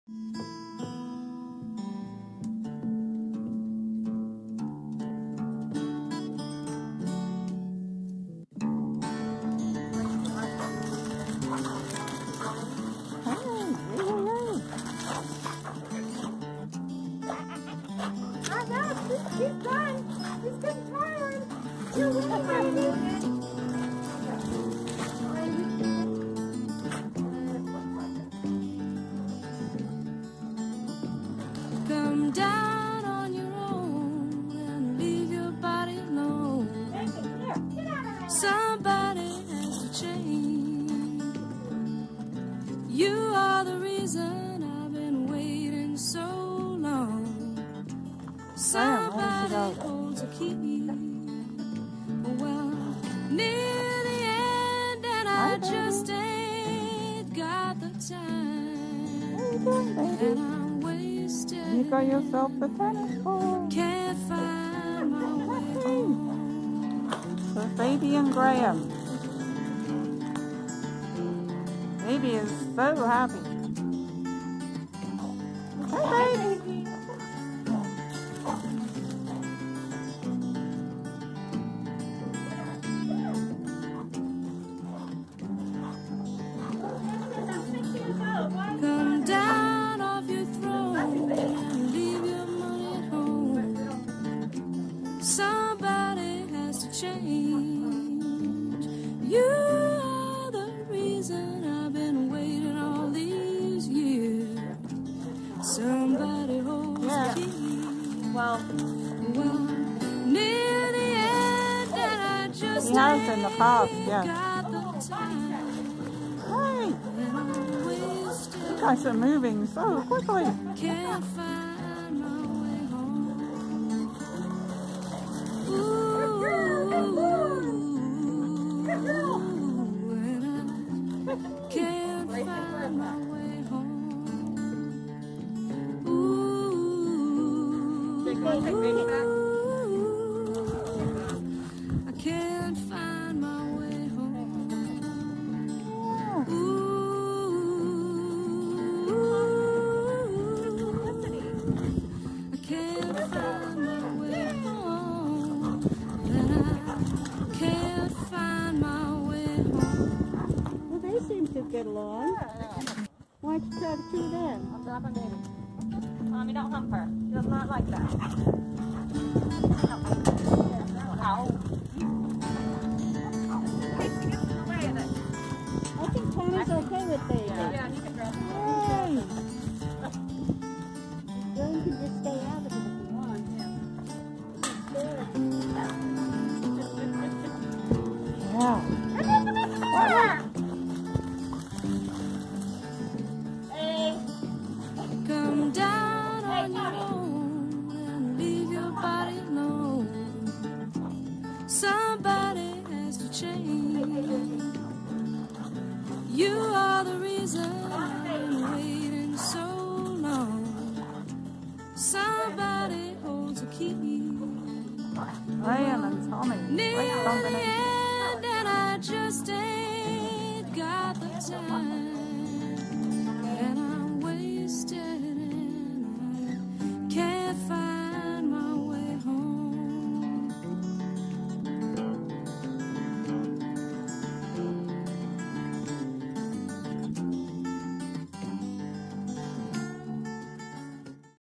He's done. He's getting tired. You're winning. Come down on your own and leave your body alone. Somebody has to change. You are the reason I've been waiting so long. Somebody holds a key. Well, near the end, and I just ain't got the time. And I'm wasted. You got yourself the tennis ball. Can't find my way home. So Baby and Graham. Baby is so happy. Hey, baby. Come down off your throne and leave your money at home. Somebody has to change. You are the reason I've been waiting all these years. Somebody holds the key. Well, near the end, and I just he has in the past, got the time. Hey! You guys are moving so quickly. Can't find my way home. Ooh, and I can't find my way home. Ooh, I can't find my way home. Ooh. Get along. Why don't you try to do that? I'll drop her, baby. Mommy, don't hump her. She does not like that.